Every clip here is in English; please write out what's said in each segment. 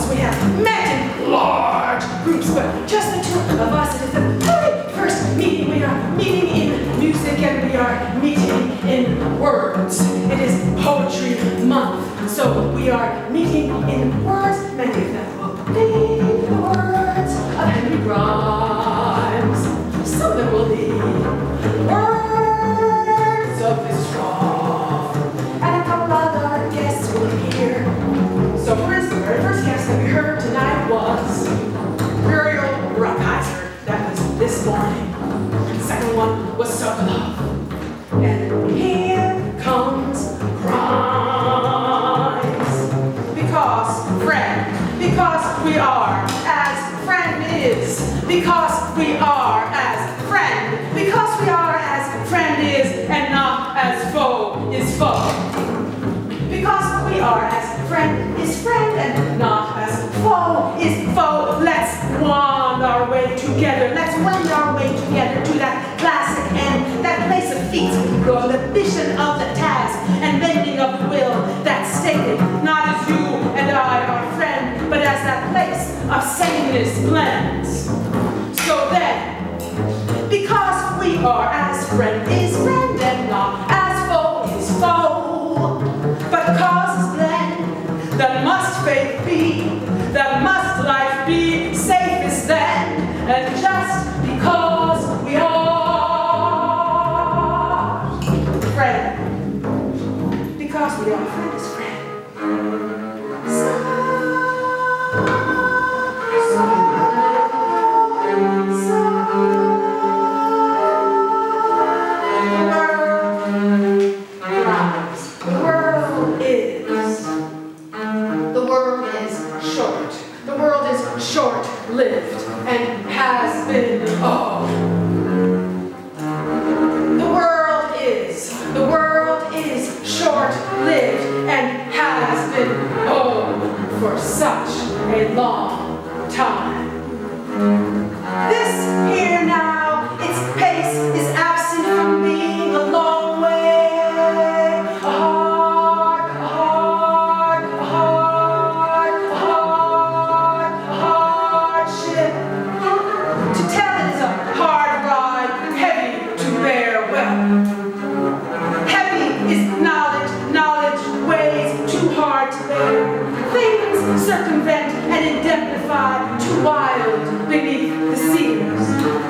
we have met in large groups, but just the two of us. It is the very first meeting. We are meeting in music and we are meeting in words. It is Poetry Month, so we are meeting in words. Many of them will be the words of Henry Grimes. Some of them will be words of Bistroff, and a couple other guests will appear. So for instance, the very first guest that we heard tonight was Muriel Rukeyser. That was this morning. The second one was Sokolov. And here comes Grimes. Because friend, because we are as friend is, because we are as friend, because we are as friend is and not as foe is foe. Because we are as friend is friend and not as foe is foe. Let's wand our way together. Let's wend our way together to that classic end, that place of feet, the vision of the task and bending of the will that's stated not as you and I are friend, but as that place of sameness blends. So then, because we are as friend is friend and not as foe is foe, but causes blend, that must faith be, that must life be safest then, and just because we are friend, because we are friend is friend. Short-lived and has been, oh. The world is short-lived and has been, oh, for such a long time. This here now, its pace is absent from being a long way. Circumvent and indemnify too wild beneath the cedars.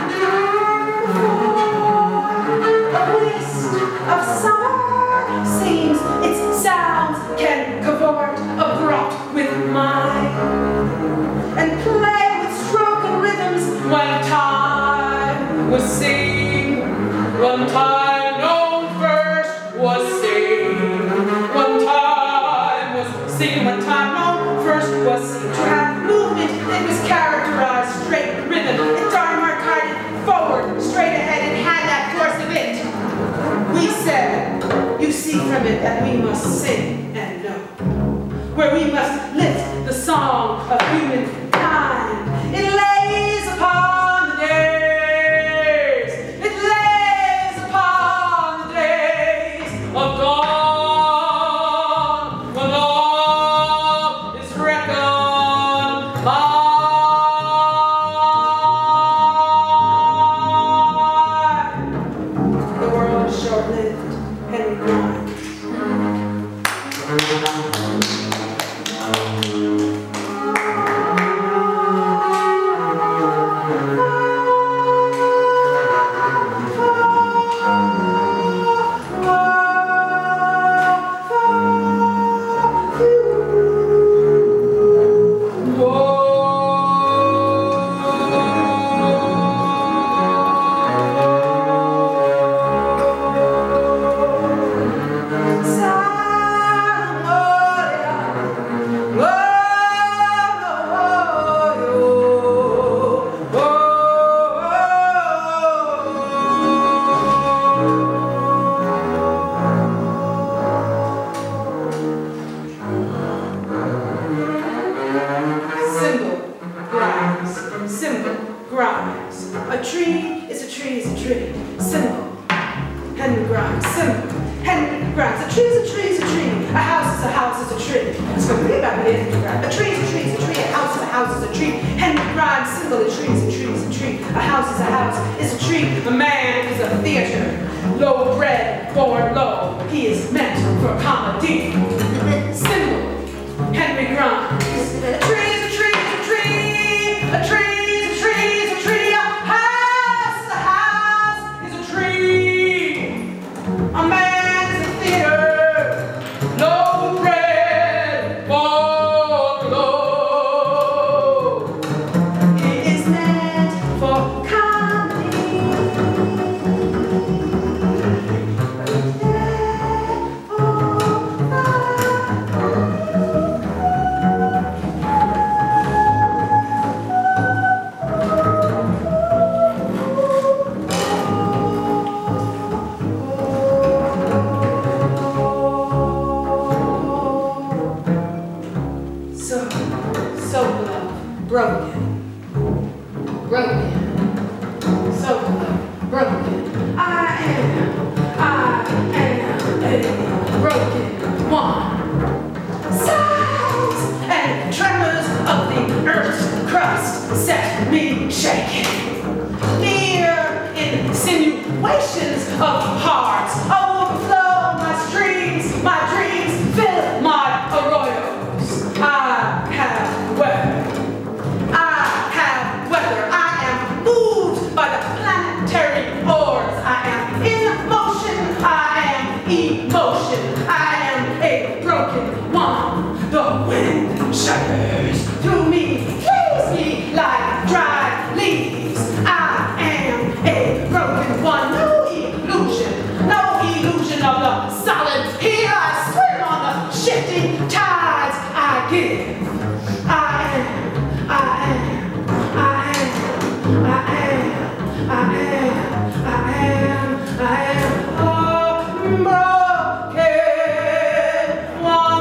A waste of summer seems its sounds can cavort abrupt with mine and play with stroken rhythms. One time was seen, one time known first was seen, one time was seen, one time known first was seen to have movement. It was characterized straight rhythm. It darn-marked forward, straight ahead, and had that force of it. We said, you see from it that we must sing and know, where we must lift the song of humankind. It lays upon the days. It lays upon the days of dawn. Short-lived Henry Grimes. Grimes. A tree is a tree is a tree. Symbol. Henry Grimes. Symbol. Henry Grimes. A tree is a tree is a tree. A house is a house is a tree. It's going to be about Henry Grimes. A tree is a tree is a tree. a tree, a house is a house, is a tree, a man is a theater. Low bred, born low, he is meant for comedy. Symbol, Henry Grimes. A tree is a tree is a tree, a tree is a tree is a tree, a house is a tree. A man is a theater, low bred, born low. He is meant for comedy. Sokolov, broken. Sokolov, broken. I am a broken one. Sighs and tremors of the earth's crust set me shaking. Near insinuations of hearts overflow my streams, my dreams fill my arroyos. I have weather. I am moved by the planetary orbs. I am in motion. I am emotion. I am a broken one. The wind shudders through me, flees me like dry leaves. I am a broken one. No illusion of the solid. Here I swim on the shifting tides. I give. I am a broken one,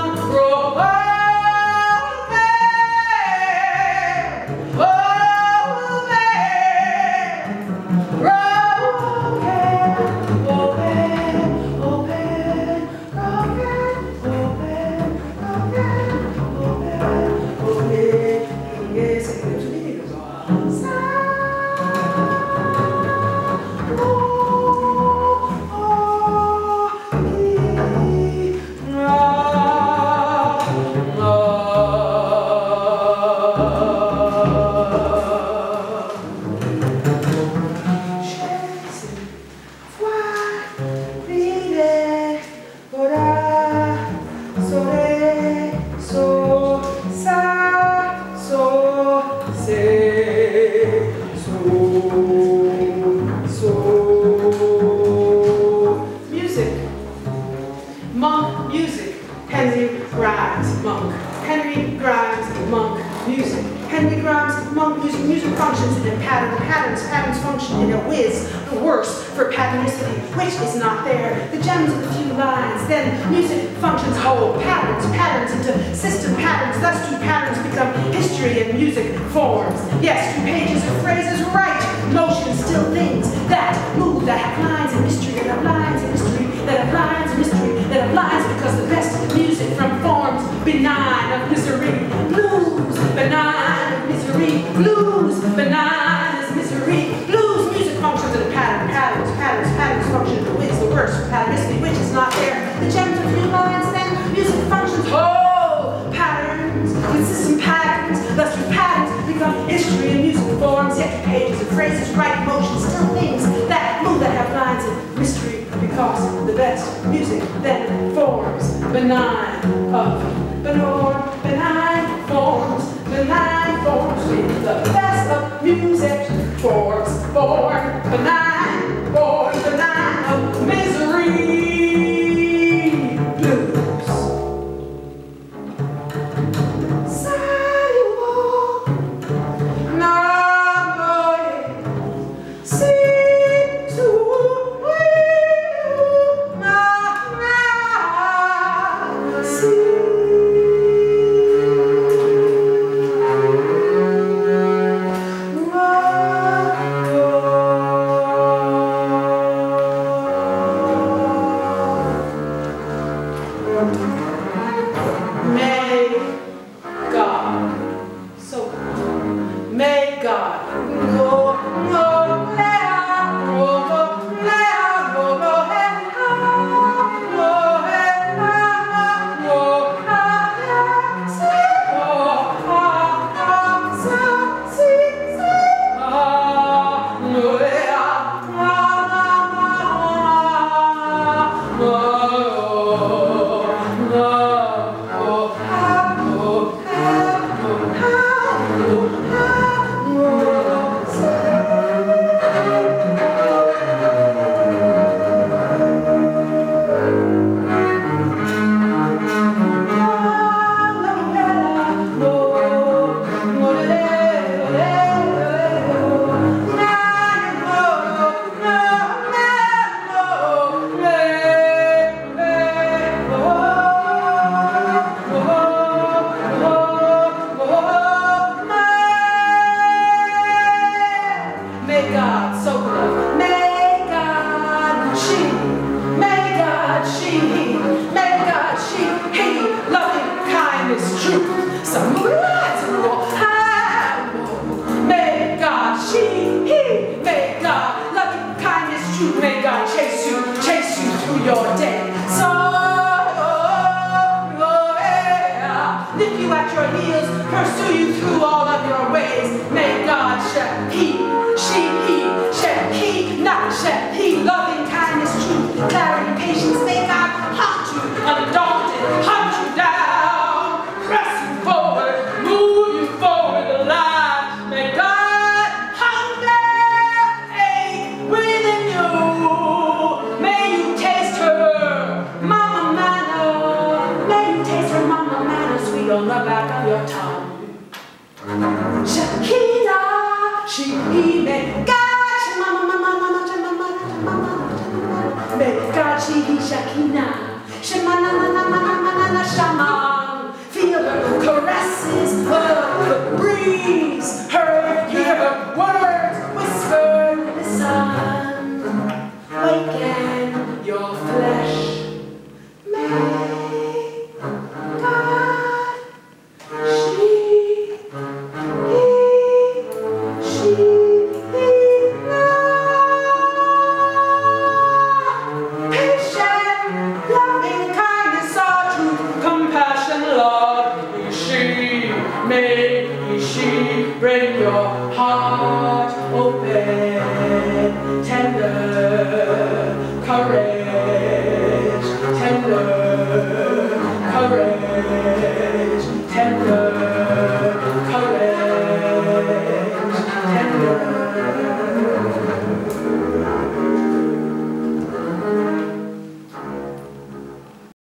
Henry Grimes, monk music. Music functions in patterns. Patterns function in a whiz, the worse for patternicity, which is not there. The gems of a few lines. Then music functions whole. Patterns into system patterns. Thus two patterns become history and music forms. Yes, two pages of phrases right. Motion, still things that move, that have lines and mystery, that have lines and mystery, that have lines and mystery, that have lines, because the best music from forms benign of misery, blues, benign of misery, blues, benign as misery, blues. Music functions in a pattern, patterns function in the whiz, the worst for patternicity, which is not there. The gems of few lines, then music functions whole. Patterns with system patterns, thus through patterns become history and music forms, yet pages and phrases, right, motion, still things that move, that have lines and mystery, because the best music then forms benign forms with the best of music forms born benign of misery. may God, Sokolov, may God, she, may God, she, he, loving kindness, truth, some words and more, may God, she, he, may God, loving kindness, truth, may God chase you through your day. So, lift you at your heels, pursue you through all of your ways. May God shed he, not shed he, loving kindness, truth, clarity, patience. May God haunt you, undaunted, hunt you down, press you forward, move you forward alive. May God hunger within you. May you taste her mama manna. May you taste her mama manna, sweet on the back of your tongue. Shakina, she, may God, she, mama, may God, she, Shakina, she, shaman, feel her caress.